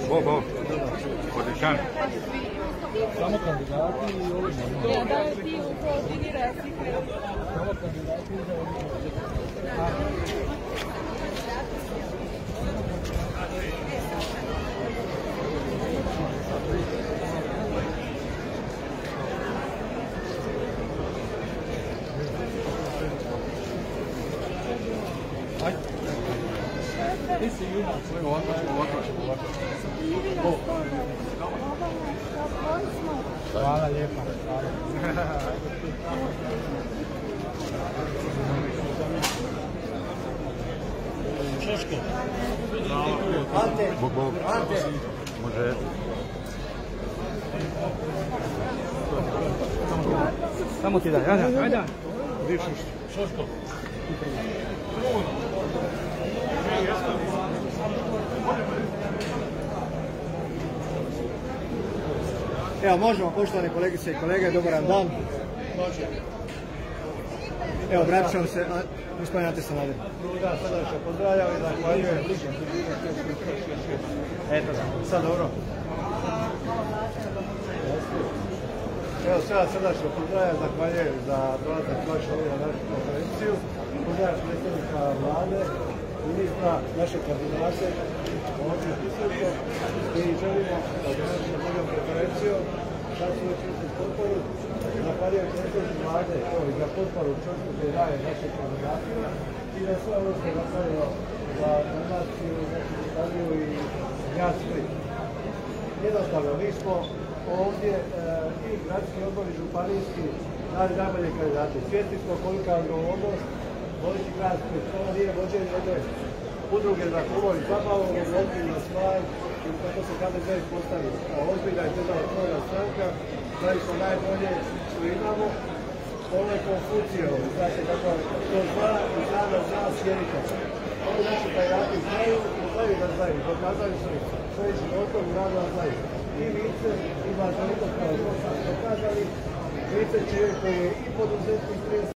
Bo. Odličan. Samo kandidati i ovi ne. Da, ti koordiniraš ih. Samo kandidati i Hvala lijepa. Češko. Ante. Može. Samo ti daj, ajde. Šoško. Evo, možemo, poštovane kolegice i kolege, dobar dan. Evo, vratit ćemo se, gospodin Ante Sanader. Da, sada še pozdravljam i zahvaljujem. Eto da, sad dobro. Evo, sada srdačno pozdravljam, zahvaljujem za dolazak vaš ovdje na našu konferenciju. Pozdravljam predsjednika vlade, ministra, naše kandidate, ovdje prisutno i želimo da donosimo bolju konferenciju. Sad su već u potporu. Zahvaljujem predsjedniku vlade za potporu čovjeku koji daje našim kandidatima i za sve ovo što je napravilo za Dalmaciju, našu Italiju i grad Split. Jednostavno, mi smo ovdje i gradski odbor i županijski dali najbolje kandidate. Svjesni smo kolika je odgovornost voditi grad Split. Ovo nije vođenje jedne udruge za humor i zabavu, nego ozbiljna stvar i kako se HDZ postavi kao ozbiljna i državotvorna stranka. Dali smo najbolje što imamo. Ovo je Konfucijevo, znate kako to zna i zna sjedite. Ovi naši kandidati znaju da znaju, dokazali su svojim životom i radom znaju. I Vice, i Blaženko kao što smo pokazali, Vice čovjek koji je i poduzetnik,